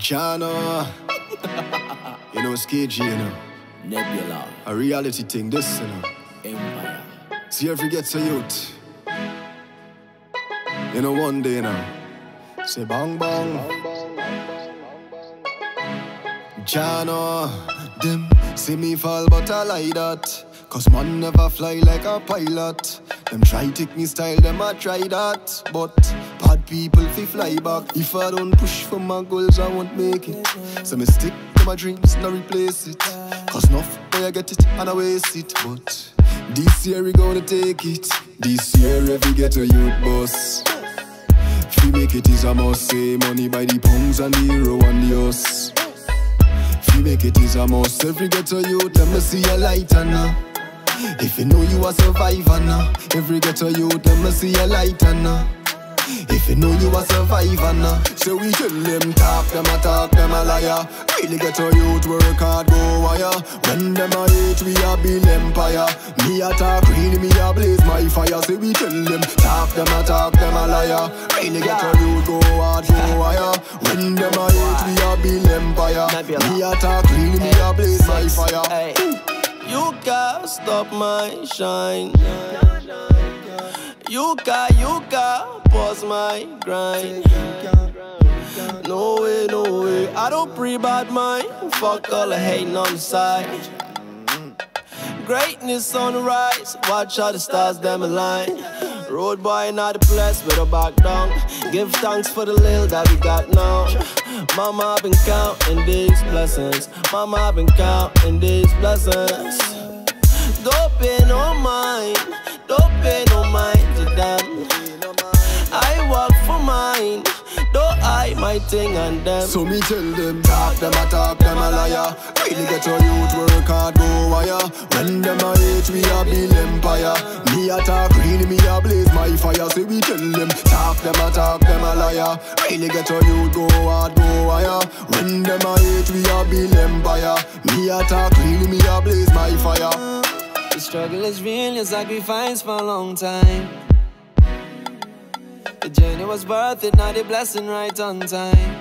Jana, you know, Skage, you know. Nebula. A reality thing, this, you know. Empire. See, every gets a youth. You know, one day now. Say bang bang. Jana, them see me fall, but I like that. Cause man never fly like a pilot. Them try take me style, them I try that. But bad people fi fly back. If I don't push for my goals, I won't make it. So me stick to my dreams, no replace it. Cause enough boy I get it and I waste it. But this year we gonna take it. This year every get a youth boss. Fi make it is a must. Say money by the pounds and the euro and the us. Fi make it is a must. Every get a youth, them see a light and now. If you know you a survivor now, every ghetto youth, them see a light and now. If you know you a survivor now, so we tell them talk, them a liar. Really ghetto youth, work hard, go wire. When them a hate, we a build empire. Me a talk, really me a blaze my fire. So we tell them talk, them a liar. Really ghetto youth, go hard, go wire. When them a hate, we a build empire. Me a talk, really me a blaze my fire. You can't stop my shine. You can't pause my grind. No way, no way. I don't pre-bad mind. Fuck all the hating on the side. Greatness on the rise. Watch how the stars them align. Road boy not the place with a back down. Give thanks for the little that we got now. Mama I've been counting these blessings. Mama I've been counting these blessings. Don't pay no mind. Don't pay no mind to them. I work for mine. Don't hide my thing on them. So me tell them talk, them a liar. Really get your youth, work hard, go wire. When them a hate, we a build empire. Me a talk, really me a blaze my fire. So we tell them talk, them a liar. Really get your youth, go hard, go wire. When them a hate, we a build empire. Me a talk, really me a blaze my fire. The struggle is real, your sacrifice for a long time. The journey was worth it, now the blessing right on time.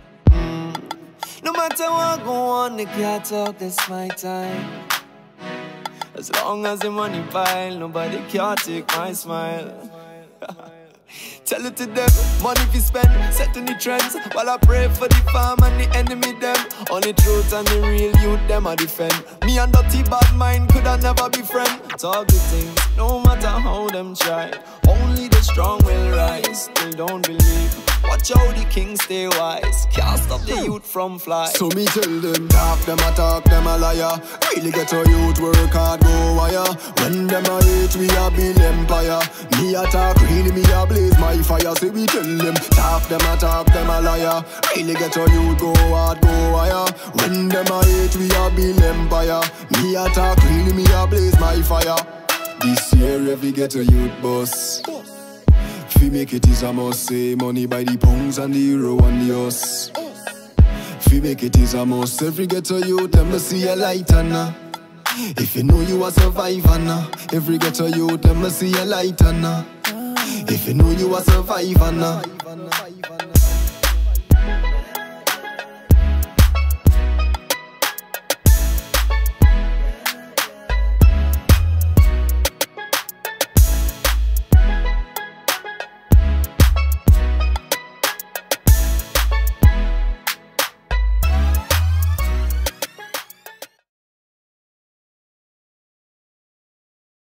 No matter what go on, they can't talk, this my time. As long as the money pile, nobody can take my smile. Tell it to them, money we spend, setting the trends. While I pray for the farm and the enemy them. Only truth and the real youth them I defend. Me and dirty bad mind could I never be friend. Talk the things, no matter how them try. Only the strong will rise, still don't believe. Watch how the king stay wise. Can't stop the youth from fly. So me tell them talk, them a liar. Really get your youth, work hard, go wire. When them a hate, we a build empire. Me a talk, really me a blaze my fire. So we tell them talk, them a liar. Really get your youth, go hard, go wire. When them a hate, we a build empire. Me a talk, really me a blaze my fire. This year every get a youth boss. Fi make it is a must. Say money by the pounds and the euro and the us. Fi make it is a must. Every get a youth, them see a light and now. If you know you a survivor now. Every get a youth, them see a light and now. If you know you a survivor now.